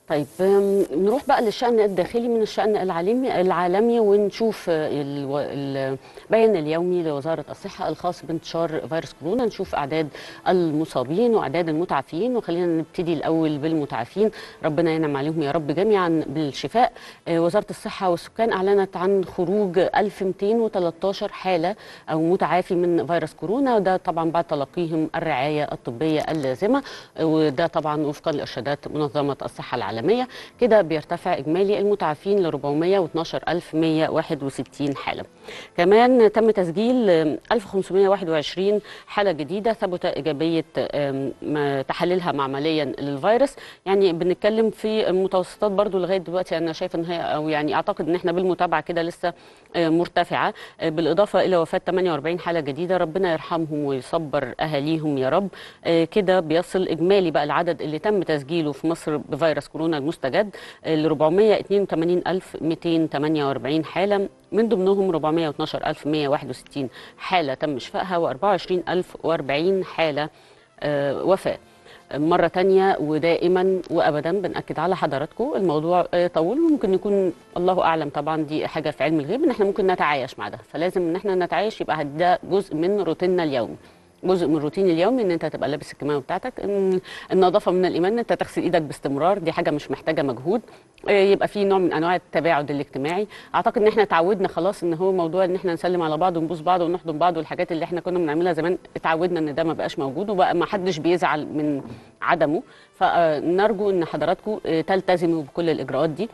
طيب نروح بقى للشأن الداخلي من الشأن العالمي ونشوف البيان اليومي لوزارة الصحة الخاص بانتشار فيروس كورونا. نشوف أعداد المصابين وأعداد المتعافين، وخلينا نبتدي الأول بالمتعافين، ربنا ينعم عليهم يا رب جميعا بالشفاء. وزارة الصحة والسكان أعلنت عن خروج 1213 حالة أو متعافي من فيروس كورونا، وده طبعا بعد تلقيهم الرعاية الطبية اللازمة، وده طبعا وفقا لإرشادات منظمة الصحة العالمية. كده بيرتفع إجمالي المتعافين ل 412161 حالة. كمان تم تسجيل 1521 حالة جديدة ثبت إيجابية تحليلها معمليا للفيروس. يعني بنتكلم في متوسطات برضو لغاية دلوقتي أنا شايف إن هي، أو يعني أعتقد إن إحنا بالمتابعة كده لسه مرتفعة، بالإضافة إلى وفاة 48 حالة جديدة، ربنا يرحمهم ويصبر أهاليهم يا رب. كده بيصل إجمالي بقى العدد اللي تم تسجيله في مصر بفيروس كورونا المستجد ل 482248 حالة، من ضمنهم 412161 حالة تم شفائها و24040 حالة وفاة. مرة تانية ودائما وأبدا بنأكد على حضراتكم، الموضوع طول وممكن يكون الله أعلم، طبعا دي حاجة في علم الغيب إن احنا ممكن نتعايش مع ده، فلازم إن احنا نتعايش، يبقى ده جزء من روتيننا اليومي، جزء من الروتين اليومي، ان انت تبقى لابس الكمامه بتاعتك، ان النظافه من الايمان، ان انت تغسل ايدك باستمرار، دي حاجه مش محتاجه مجهود. يبقى في نوع من انواع التباعد الاجتماعي. اعتقد ان احنا اتعودنا خلاص ان هو موضوع ان احنا نسلم على بعض ونبوس بعض ونحضن بعض، والحاجات اللي احنا كنا بنعملها زمان اتعودنا ان ده ما بقاش موجود، وبقى ما حدش بيزعل من عدمه. فنرجو ان حضراتكم تلتزموا بكل الاجراءات دي.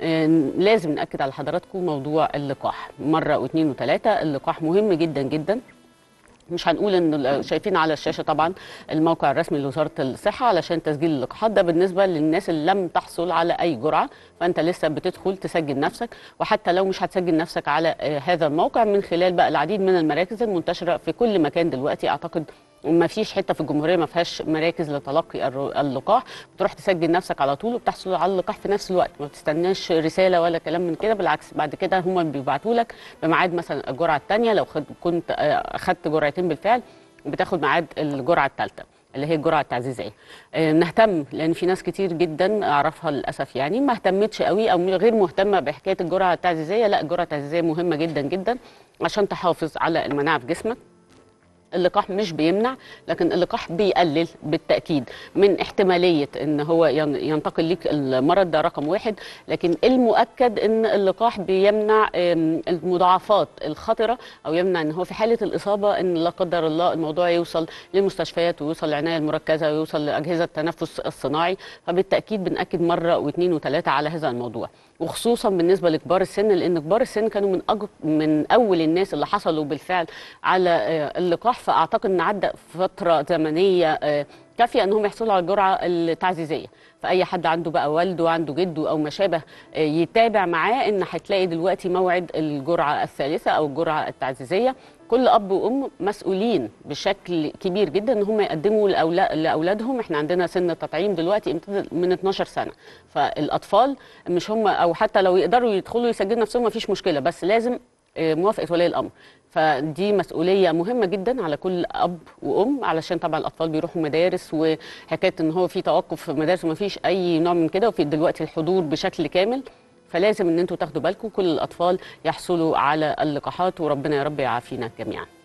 لازم ناكد على حضراتكم موضوع اللقاح مره واثنين وثلاثه. اللقاح مهم جدا جدا. مش هنقول ان شايفين على الشاشه طبعا الموقع الرسمي لوزاره الصحه علشان تسجيل اللقاحات، ده بالنسبه للناس اللي لم تحصل على اي جرعه، فانت لسه بتدخل تسجل نفسك. وحتى لو مش هتسجل نفسك على هذا الموقع، من خلال بقى العديد من المراكز المنتشره في كل مكان دلوقتي، اعتقد ما فيش حته في الجمهوريه ما فيهاش مراكز لتلقي اللقاح، بتروح تسجل نفسك على طول وبتحصل على اللقاح في نفس الوقت، ما بتستناش رساله ولا كلام من كده، بالعكس بعد كده هم بيبعتوا لك بميعاد مثلا الجرعه الثانيه، لو كنت اخذت جرعتين بالفعل بتاخد ميعاد الجرعه الثالثه اللي هي الجرعه التعزيزيه. نهتم، لان في ناس كتير جدا اعرفها للاسف يعني ما اهتمتش قوي او غير مهتمه بحكايه الجرعه التعزيزيه. لا، الجرعه التعزيزيه مهمه جدا جدا عشان تحافظ على المناعه في جسمك. اللقاح مش بيمنع، لكن اللقاح بيقلل بالتأكيد من احتمالية ان هو ينتقل ليك المرض، ده رقم واحد. لكن المؤكد ان اللقاح بيمنع المضاعفات الخطرة، او يمنع ان هو في حالة الإصابة ان لا قدر الله الموضوع يوصل للمستشفيات ويوصل للعناية المركزة ويوصل لأجهزة التنفس الصناعي. فبالتأكيد بنأكد مرة واثنين وثلاثة على هذا الموضوع، وخصوصا بالنسبة لكبار السن، لأن كبار السن كانوا من أول الناس اللي حصلوا بالفعل على اللقاح. فأعتقد أن عدى فترة زمنية كافية أنهم يحصلوا على الجرعة التعزيزية. فأي حد عنده بقى والده عنده جده أو ما شابه يتابع معاه، إن هتلاقي دلوقتي موعد الجرعة الثالثة أو الجرعة التعزيزية. كل أب وأم مسؤولين بشكل كبير جدا إن هم يقدموا لأولادهم. إحنا عندنا سن التطعيم دلوقتي من 12 سنة، فالأطفال مش هم، أو حتى لو يقدروا يدخلوا يسجلوا نفسهم ما فيش مشكلة، بس لازم موافقة ولي الأمر. فدي مسؤولية مهمة جدا على كل أب وأم، علشان طبعا الأطفال بيروحوا مدارس، وحكاية إن هو في توقف في المدارس وما فيش أي نوع من كده، وفي دلوقتي الحضور بشكل كامل. فلازم إن أنتوا تاخدوا بالكم كل الأطفال يحصلوا على اللقاحات، وربنا يا رب يعافينا جميعا.